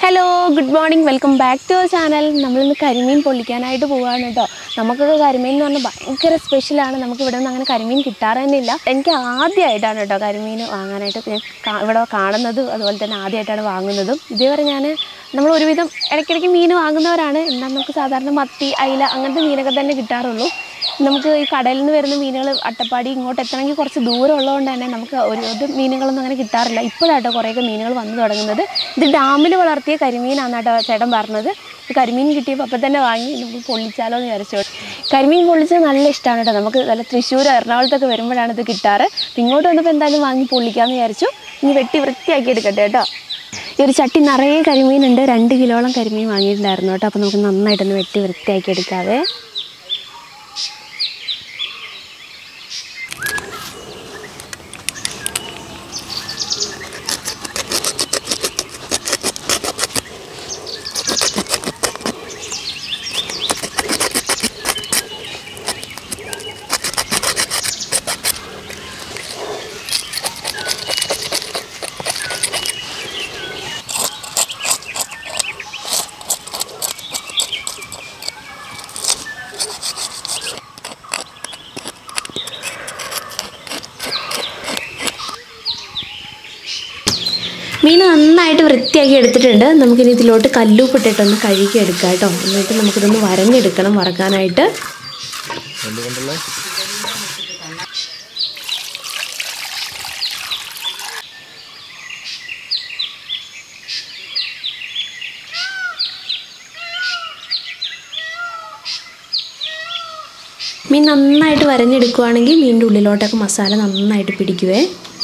Hello good morning welcome back to our channel. നമ്മളിന്ന് കരിമീൻ പൊള്ളിക്കാനായിട്ട് പോവുകയാണ് കേട്ടോ. നമുക്കൊക്കെ കരിമീൻ എന്ന് പറഞ്ഞാൽ ഭയങ്കര സ്പെഷ്യലാണ്. നമുക്ക് ഇവിടെ നിന്ന് അങ്ങനെ കരിമീൻ കിട്ടാറ് തന്നെ ഇല്ല. എനിക്ക് ആദ്യമായിട്ടാണ് കേട്ടോ കരിമീൻ വാങ്ങാനായിട്ട് ഞാൻ ഇവിടെ കാണുന്നതും അതുപോലെ തന്നെ ആദ്യമായിട്ടാണ് വാങ്ങുന്നതും. ഇതേവരെ നമ്മൾ ഒരുവിധം ഇടയ്ക്കിടയ്ക്ക് മീൻ വാങ്ങുന്നവരാണ്. എന്നാൽ നമുക്ക് സാധാരണ മത്തി, അയില അങ്ങനത്തെ മീനൊക്കെ തന്നെ കിട്ടാറുള്ളൂ. നമുക്ക് ഈ കടലിൽ നിന്ന് വരുന്ന മീനുകൾ അട്ടപ്പാടി ഇങ്ങോട്ട് എത്തണമെങ്കിൽ കുറച്ച് ദൂരം ഉള്ളതുകൊണ്ട് തന്നെ നമുക്ക് ഒരു മീനുകളൊന്നും അങ്ങനെ കിട്ടാറില്ല. ഇപ്പോഴാട്ടോ കുറേയൊക്കെ മീനുകൾ വന്നു തുടങ്ങുന്നത്. ഇത് ഡാമിൽ വളർത്തിയ കരിമീനാണ് കേട്ടോ ചേട്ടൻ പറഞ്ഞത്. കരിമീൻ കിട്ടിയപ്പോൾ അപ്പം തന്നെ വാങ്ങി നമുക്ക് പൊള്ളിച്ചാലോ എന്ന് വിചാരിച്ചു. കരിമീൻ പൊള്ളിച്ചത് നല്ല ഇഷ്ടമാണ് കേട്ടോ. നമുക്ക് നല്ല തൃശ്ശൂർ, എറണാകുളത്തൊക്കെ വരുമ്പോഴാണ് ഇത് കിട്ടാറ്. ഇങ്ങോട്ട് വന്നപ്പോൾ എന്തായാലും വാങ്ങി പൊള്ളിക്കാമെന്ന് വിചാരിച്ചു. ഇനി വെട്ടി വൃത്തിയാക്കി എടുക്കട്ടെ കേട്ടോ. ഈ ഒരു ചട്ടി നിറയെ കരിമീനുണ്ട്. 2 കിലോളം കരിമീൻ വാങ്ങിയിട്ടുണ്ടായിരുന്നു കേട്ടോ. അപ്പോൾ നമുക്ക് നന്നായിട്ടൊന്ന് വെട്ടി വൃത്തിയാക്കി എടുക്കാവേ. മീൻ നന്നായിട്ട് വൃത്തിയാക്കി എടുത്തിട്ടുണ്ട്. നമുക്കിനി ഇതിലോട്ട് കല്ലുപ്പിട്ടിട്ടൊന്ന് കഴുകി എടുക്കാം കേട്ടോ. എന്നിട്ട് നമുക്കിതൊന്ന് വരഞ്ഞെടുക്കണം വറക്കാനായിട്ട്. മീൻ നന്നായിട്ട് വരഞ്ഞെടുക്കുകയാണെങ്കിൽ മീനിൻ്റെ ഉള്ളിലോട്ടൊക്കെ മസാല നന്നായിട്ട് പിടിക്കുവേ.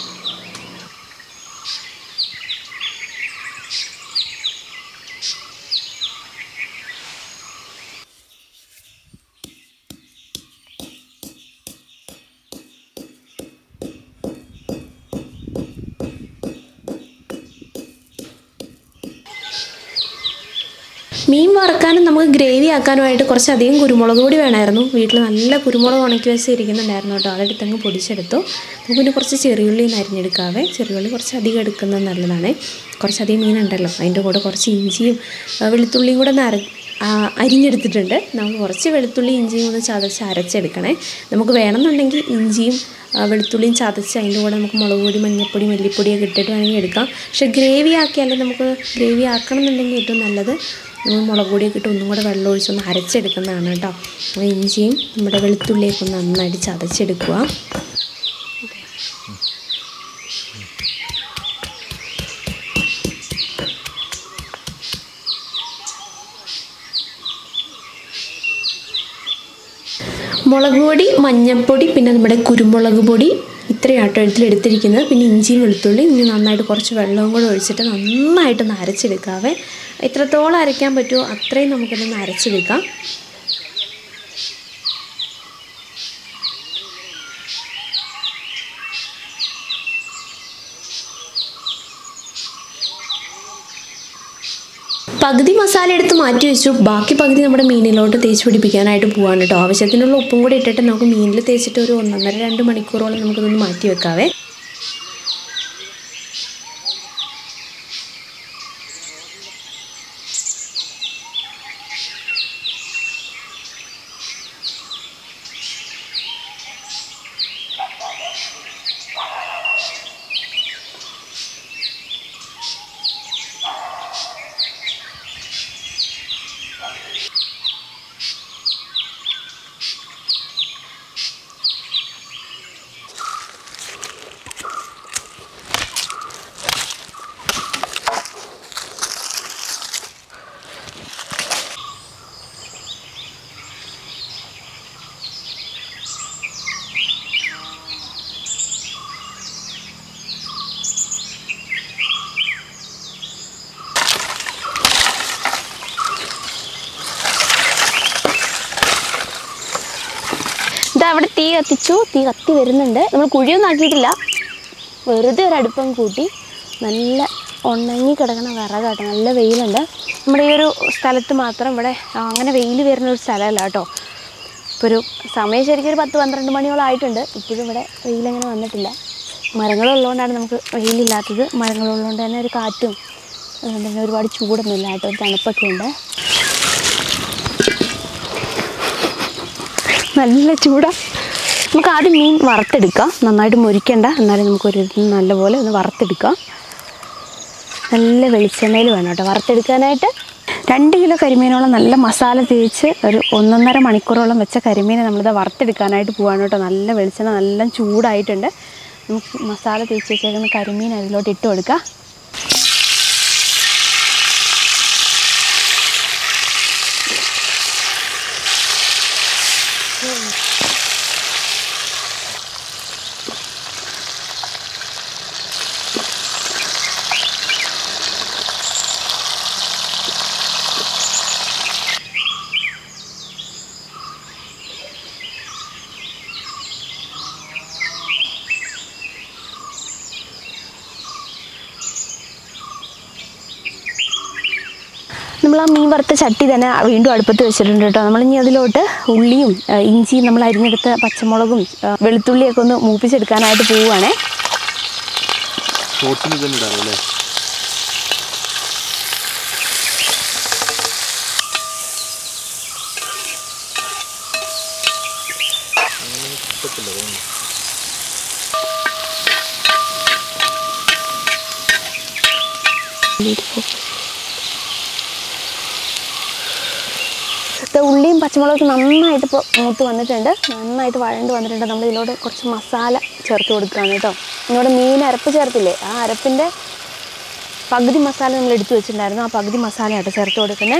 മീൻ വറുക്കാനും നമുക്ക് ഗ്രേവി ആക്കാനുമായിട്ട് കുറച്ചധികം കുരുമുളക് പൊടി വേണമായിരുന്നു. വീട്ടിൽ നല്ല കുരുമുളക് ഉണക്കി വെച്ച് ഇരിക്കുന്നുണ്ടായിരുന്നു കേട്ടോ. അതെടുത്തങ്ങ് പൊടിച്ചെടുത്തു. നമുക്ക് പിന്നെ കുറച്ച് ചെറിയുള്ളി അരിഞ്ഞെടുക്കാവേ. ചെറിയുള്ളി കുറച്ച് അധികം എടുക്കുന്നത് നല്ലതാണ്. കുറച്ചധികം മീനുണ്ടല്ലോ, അതിൻ്റെ കൂടെ കുറച്ച് ഇഞ്ചിയും വെളുത്തുള്ളിയും കൂടെ ഒന്ന് അരിഞ്ഞെടുത്തിട്ടുണ്ട്. നമുക്ക് കുറച്ച് വെളുത്തുള്ളി ഇഞ്ചിയും കൂടെ ചതച്ച് അരച്ചെടുക്കണേ. നമുക്ക് വേണമെന്നുണ്ടെങ്കിൽ ഇഞ്ചിയും വെളുത്തുള്ളിയും ചതച്ച് അതിൻ്റെ കൂടെ നമുക്ക് മുളക് പൊടി, മഞ്ഞൾപ്പൊടി, മല്ലിപ്പൊടിയൊക്കെ ഇട്ടിട്ട് വേണമെങ്കിൽ എടുക്കാം. പക്ഷേ ഗ്രേവി ആക്കിയാലേ നമുക്ക് ഗ്രേവി ആക്കണം എന്നുണ്ടെങ്കിൽ ഏറ്റവും നല്ലത് നമ്മൾ മുളക് പൊടിയൊക്കെ ഇട്ട് ഒന്നും കൂടെ വെള്ളം ഒഴിച്ചൊന്ന് അരച്ചെടുക്കുന്നതാണ് കേട്ടോ. ഇഞ്ചിയും നമ്മുടെ വെളുത്തുള്ളിയൊക്കെ ഒന്ന് നന്നായിട്ട് ചതച്ചെടുക്കുക. മുളക് പൊടി, മഞ്ഞൾപ്പൊടി, പിന്നെ നമ്മുടെ കുരുമുളക് പൊടി ഇത്രയാട്ടോ എടുത്തിരിക്കുന്നത്. പിന്നെ ഇഞ്ചിയും വെളുത്തുള്ളി ഇനി നന്നായിട്ട് കുറച്ച് വെള്ളവും കൂടെ ഒഴിച്ചിട്ട് നന്നായിട്ടൊന്ന് അരച്ചെടുക്കാവേ. എത്രത്തോളം അരയ്ക്കാൻ പറ്റുമോ അത്രയും നമുക്കിതൊന്ന് അരച്ചെടുക്കാം. പകുതി മസാല എടുത്ത് മാറ്റി വെച്ചു. ബാക്കി പകുതി നമ്മുടെ മീനിലോട്ട് തേച്ച് പിടിപ്പിക്കാനായിട്ട് പോവാണ് കേട്ടോ. ആവശ്യത്തിനുള്ള ഉപ്പും കൂടി ഇട്ടിട്ട് നമുക്ക് മീനിൽ തേച്ചിട്ട് ഒരു 1.5-2 മണിക്കൂറോളം നമുക്കിതൊന്ന് മാറ്റി വെക്കാവേ. അവിടെ തീ കത്തിച്ചു. തീ കത്തി വരുന്നുണ്ട്. നമ്മൾ കുഴിയൊന്നും ആക്കിയിട്ടില്ല, വെറുതെ ഒരു അടുപ്പം കൂട്ടി. നല്ല ഉണങ്ങി കിടക്കണ വിറകാട്ടോ. നല്ല വെയിലുണ്ട്. നമ്മുടെ ഈ ഒരു സ്ഥലത്ത് മാത്രം ഇവിടെ അങ്ങനെ വെയിൽ വരുന്നൊരു സ്ഥലമല്ല കേട്ടോ. ഇപ്പോൾ ഒരു സമയം ശരിക്കും ഒരു 10-12 മണിയോളം ആയിട്ടുണ്ട്. ഇപ്പോഴും ഇവിടെ വെയിലങ്ങനെ വന്നിട്ടില്ല. മരങ്ങളുള്ളതുകൊണ്ടാണ് നമുക്ക് വെയിലില്ലാത്തത്. മരങ്ങളുള്ളതുകൊണ്ട് തന്നെ ഒരു കാറ്റും അതുകൊണ്ട് തന്നെ ഒരുപാട് ചൂടൊന്നുമില്ല കേട്ടോ, ഒരു തണുപ്പൊക്കെ ഉണ്ട്. നല്ല ചൂടാണ്. നമുക്ക് ആദ്യം മീൻ വറുത്തെടുക്കാം, നന്നായിട്ട് മുരിക്കണ്ട, എന്നാലും നമുക്കൊരു നല്ലപോലെ ഒന്ന് വറുത്തെടുക്കാം. നല്ല വെളിച്ചെണ്ണയിൽ വേണം കേട്ടോ വറുത്തെടുക്കാനായിട്ട്. 2 കിലോ കരിമീനോളം നല്ല മസാല തേച്ച് ഒരു 1.5 മണിക്കൂറോളം വെച്ച കരിമീനെ നമ്മളിത് വറുത്തെടുക്കാനായിട്ട് പോവാണ് കേട്ടോ. നല്ല വെളിച്ചെണ്ണ നല്ല ചൂടായിട്ടുണ്ട്. നമുക്ക് മസാല തേച്ച് വെച്ചേക്കുന്ന കരിമീൻ അതിലോട്ട് ഇട്ട് കൊടുക്കാം. നമ്മൾ ആ മീൻ വറുത്ത ചട്ടി തന്നെ വീണ്ടും അടുപ്പത്ത് വെച്ചിട്ടുണ്ട് കേട്ടോ. നമ്മളിനി അതിലോട്ട് ഉള്ളിയും ഇഞ്ചിയും നമ്മൾ അരിഞ്ഞെടുത്ത പച്ചമുളകും വെളുത്തുള്ളിയൊക്കെ ഒന്ന് മൂപ്പിച്ചെടുക്കാനായിട്ട് പോവുകയാണേ. ഉള്ളിയും പച്ചമുളകൊക്കെ നന്നായിട്ട് ഇപ്പോൾ മൂത്ത് വന്നിട്ടുണ്ട്, നന്നായിട്ട് വഴണ്ട് വന്നിട്ടുണ്ട്. നമ്മൾ ഇതിലോട്ട് കുറച്ച് മസാല ചേർത്ത് കൊടുക്കുകയാണ് കേട്ടോ. ഇതിനോട് മീൻ അരപ്പ് ചേർത്തില്ലേ, ആ അരപ്പിൻ്റെ പകുതി മസാല നമ്മൾ എടുത്തു വെച്ചിട്ടുണ്ടായിരുന്നു, ആ പകുതി മസാല ആയിട്ട് ചേർത്ത് കൊടുക്കുന്നത്.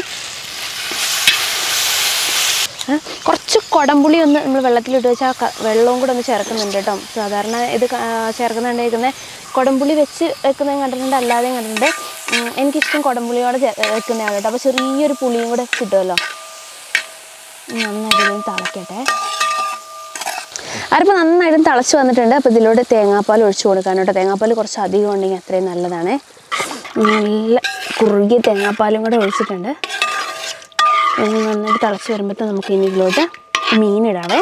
കുറച്ച് കുടംപുളി ഒന്ന് നമ്മൾ വെള്ളത്തിലിട്ട് വെച്ചാൽ വെള്ളവും കൂടെ ഒന്ന് ചേർക്കുന്നുണ്ട് കേട്ടോ. സാധാരണ ഇത് ചേർക്കുന്നുണ്ടായിരിക്കുന്നത് കുടംപുളി വെച്ച് വെക്കുന്നതും കണ്ടിട്ടുണ്ട്, അല്ലാതെയും കണ്ടിട്ടുണ്ട്. എനിക്കിഷ്ടം കുടംപുളിയോടെ വെക്കുന്നതാണ് കേട്ടോ. അപ്പോൾ ചെറിയൊരു പുളിയും കൂടെ കിട്ടുമല്ലോ. നന്നായിട്ട് തിളക്കട്ടെ. അരപ്പ് നന്നായിട്ട് തിളച്ച് വന്നിട്ടുണ്ട്. അപ്പോൾ ഇതിലൂടെ തേങ്ങാപ്പാൽ ഒഴിച്ചു കൊടുക്കാൻ കേട്ടോ. തേങ്ങാപ്പാൽ കുറച്ച് അധികം ഉണ്ടെങ്കിൽ അത്രയും നല്ലതാണ്. നല്ല കുറുകിയ തേങ്ങാപ്പാലും കൂടെ ഒഴിച്ചിട്ടുണ്ട്. നന്നായിട്ട് തിളച്ച് വരുമ്പോഴത്തെ നമുക്ക് ഇനി ഇതിലോട്ട് മീനിടാവേ.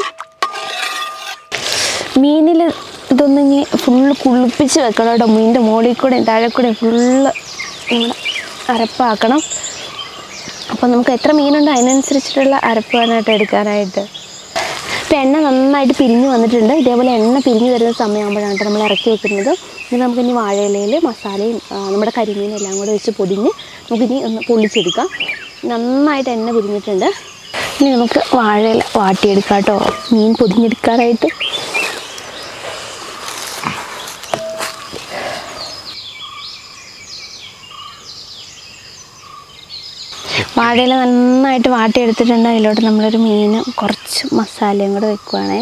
മീനിൽ ഇതൊന്ന് ഇനി ഫുള്ള് കുളിപ്പിച്ച് വെക്കണം കേട്ടോ. മീനിൻ്റെ മുകളിൽ കൂടെ താഴെ കൂടെ ഫുള്ള് നമ്മുടെ അരപ്പാക്കണം. അപ്പോൾ നമുക്ക് എത്ര മീനുണ്ടോ അതിനനുസരിച്ചിട്ടുള്ള അരപ്പ് വേണമായിട്ട് എടുക്കാനായിട്ട്. ഇപ്പോൾ എണ്ണ നന്നായിട്ട് പിരിഞ്ഞ് വന്നിട്ടുണ്ട്. ഇതേപോലെ എണ്ണ പിരിഞ്ഞ് വരുന്ന സമയമാകുമ്പോഴാണ് നമ്മൾ ഇറക്കി വെക്കുന്നത്. ഇനി നമുക്കിനി വാഴയിലയിൽ മസാലയും നമ്മുടെ കരിമീനും എല്ലാം കൂടെ വെച്ച് പൊതിഞ്ഞ് നമുക്കിനി ഒന്ന് പൊള്ളിച്ചെടുക്കാം. നന്നായിട്ട് എണ്ണ പിരിഞ്ഞിട്ടുണ്ട്. ഇനി നമുക്ക് വാഴയില വാട്ടിയെടുക്കാം കേട്ടോ, മീൻ പൊതിഞ്ഞെടുക്കാനായിട്ട്. വാഴയില നന്നായിട്ട് വാട്ടിയെടുത്തിട്ടുണ്ട്. അതിലോട്ട് നമ്മളൊരു മീനും കുറച്ച് മസാലയും കൂടെ വെക്കുവാണേ.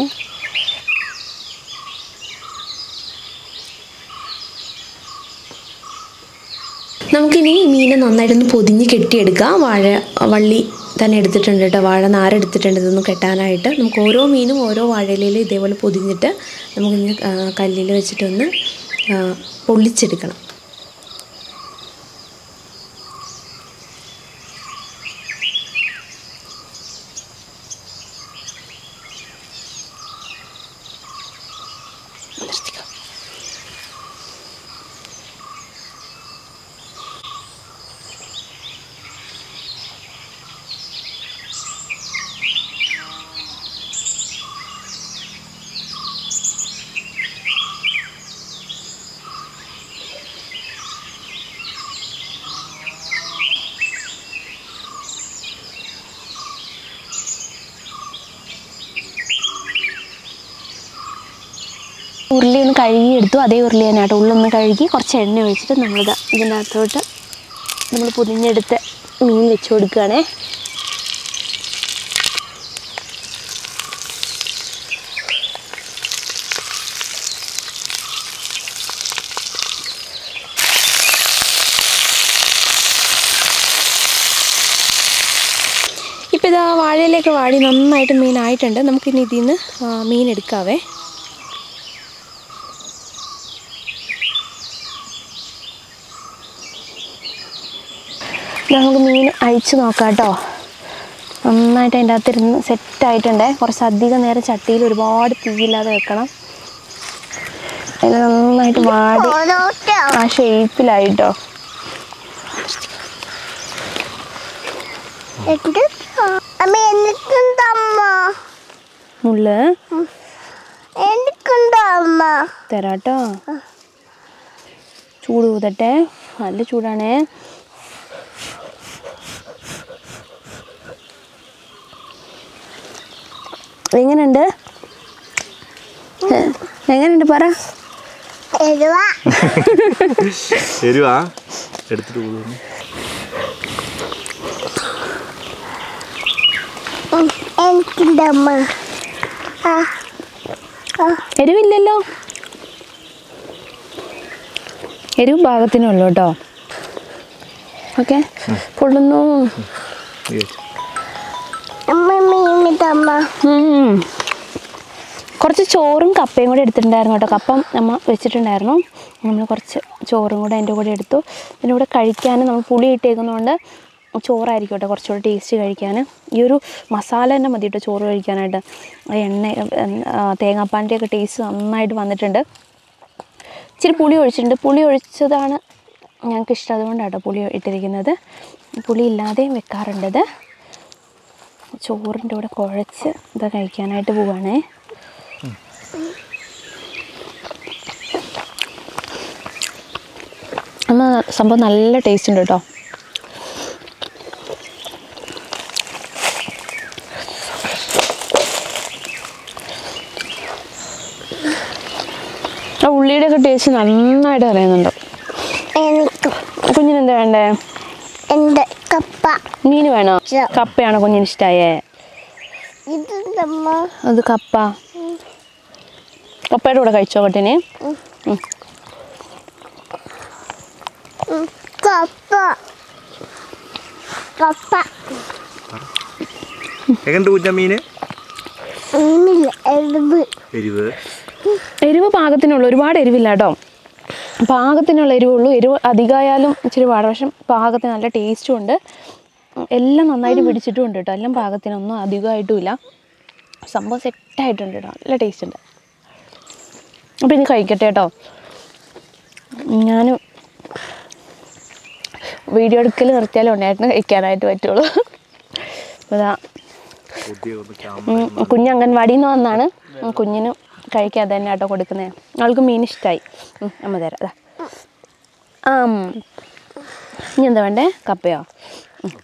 നമുക്കിനി മീനെ നന്നായിട്ടൊന്ന് പൊതിഞ്ഞ് കെട്ടിയെടുക്കാം. വള്ളി തന്നെ എടുത്തിട്ടുണ്ട് കേട്ടോ, വാഴ നാരെടുത്തിട്ടുണ്ട് ഇതൊന്ന് കെട്ടാനായിട്ട്. നമുക്ക് ഓരോ മീനും ഓരോ വാഴയിലയിൽ ഇതേപോലെ പൊതിഞ്ഞിട്ട് നമുക്കിങ്ങനെ കല്ലിൽ വെച്ചിട്ടൊന്ന് പൊള്ളിച്ചെടുക്കണം. ഉരുളി ഒന്ന് കഴുകിയെടുത്തു. അതേ ഉരുളി തന്നെ കേട്ടോ. ഉള്ളൊന്ന് കഴുകി കുറച്ച് എണ്ണ ഒഴിച്ചിട്ട് നമ്മളിത് ഇതിൻ്റെ അകത്തോട്ട് നമ്മൾ പൊതിഞ്ഞെടുത്ത് മീൻ വെച്ച് കൊടുക്കുകയാണേ. ഇപ്പോൾ ഇതാ വാഴയിലേക്ക് വാടി നന്നായിട്ട് മീനായിട്ടുണ്ട്. നമുക്കിനി ഇതിൽ നിന്ന് മീൻ എടുക്കാവേ. നമുക്ക് മീൻ അഴിച്ച് നോക്കാം കേട്ടോ. നന്നായിട്ട് അതിൻ്റെ അകത്തിരുന്ന് സെറ്റായിട്ടുണ്ട്. കുറച്ചധികം നേരം ചട്ടിയിൽ ഒരുപാട് തീയില്ലാതെ വെക്കണം. അതിൽ നന്നായിട്ട് വാടി ആ ഷേപ്പിലായിട്ടോ. മുള്ള് തരാട്ടോ. ചൂട് ഊതട്ടെ, നല്ല ചൂടാണേ. എങ്ങനെയുണ്ട് എങ്ങനെയുണ്ട് പറ. എരിവാ എടുത്തിട്ട് പോകുന്നു. എരിവില്ലല്ലോ. എരിവ് പാകത്തിനുള്ളൂ കേട്ടോ. ഓക്കെ പൊള്ളുന്നു. കുറച്ച് ചോറും കപ്പയും കൂടെ എടുത്തിട്ടുണ്ടായിരുന്നു കേട്ടോ. കപ്പം നമ്മൾ വെച്ചിട്ടുണ്ടായിരുന്നു. നമ്മൾ കുറച്ച് ചോറും കൂടെ അതിൻ്റെ കൂടെ എടുത്തു. അതിൻ്റെ കൂടെ കഴിക്കാൻ നമ്മൾ പുളി ഇട്ടേക്കുന്നതുകൊണ്ട് ചോറായിരിക്കും കേട്ടോ കുറച്ചുകൂടെ ടേസ്റ്റ് കഴിക്കാൻ. ഈ ഒരു മസാല തന്നെ മതി കേട്ടോ ചോറ് കഴിക്കാനായിട്ട്. എണ്ണ തേങ്ങാപ്പാൻ്റെയൊക്കെ ടേസ്റ്റ് നന്നായിട്ട് വന്നിട്ടുണ്ട്. ഇച്ചിരി പുളി ഒഴിച്ചിട്ടുണ്ട്. പുളി ഒഴിച്ചതാണ് ഞങ്ങൾക്ക് ഇഷ്ടം, അതുകൊണ്ടാണ് കേട്ടോ പുളി ഇട്ടിരിക്കുന്നത്. പുളി ഇല്ലാതെയും വെക്കാറുണ്ടത്. ചോറിൻ്റെ കൂടെ കുഴച്ച് ഇത് കഴിക്കാനായിട്ട് പോവുകയാണേ. എന്നാൽ സംഭവം നല്ല ടേസ്റ്റ് ഉണ്ട് കേട്ടോ. ആ ഉള്ളിയുടെയൊക്കെ ടേസ്റ്റ് നന്നായിട്ട് അറിയുന്നുണ്ട്. കുഞ്ഞിനെന്താ വേണ്ടേ? മീൻ വേണോ? കപ്പയാണോ കുഞ്ഞിന് ഇഷ്ടമായേ? അത് കപ്പ. കപ്പയുടെ കൂടെ കഴിച്ചോ കൊട്ടിന്? എരിവ് പാകത്തിനുള്ള, ഒരുപാട് എരിവില്ല കേട്ടോ. പാകത്തിനുള്ള എരിവുള്ളൂ. എരിവ് അധികമായാലും ഇച്ചിരി പാടാം. പക്ഷെ പാകത്തിന് നല്ല ടേസ്റ്റും ഉണ്ട്. എല്ലാം നന്നായിട്ട് പിടിച്ചിട്ടും ഉണ്ട് കേട്ടോ. എല്ലാം പാകത്തിനൊന്നും അധികമായിട്ടും ഇല്ല. സംഭവം സെറ്റായിട്ടുണ്ട് കേട്ടോ. നല്ല ടേസ്റ്റ് ഉണ്ട്. അപ്പോൾ ഇനി കഴിക്കട്ടെ കേട്ടോ. ഞാൻ വീഡിയോ എടുക്കൽ നിർത്തിയാലും ഉണ്ടായിരുന്നു കഴിക്കാനായിട്ട് പറ്റുള്ളൂ. അതാ കുഞ്ഞ് അംഗൻവാടിയിൽ നിന്ന് വന്നാണ്. കുഞ്ഞിന് കഴിക്കാതെ തന്നെ കേട്ടോ കൊടുക്കുന്നത്. അവൾക്ക് മീൻ ഇഷ്ടമായി. അമ്മ തരാം. അതാ ഇനി എന്താ വേണ്ടേ? കപ്പയോ?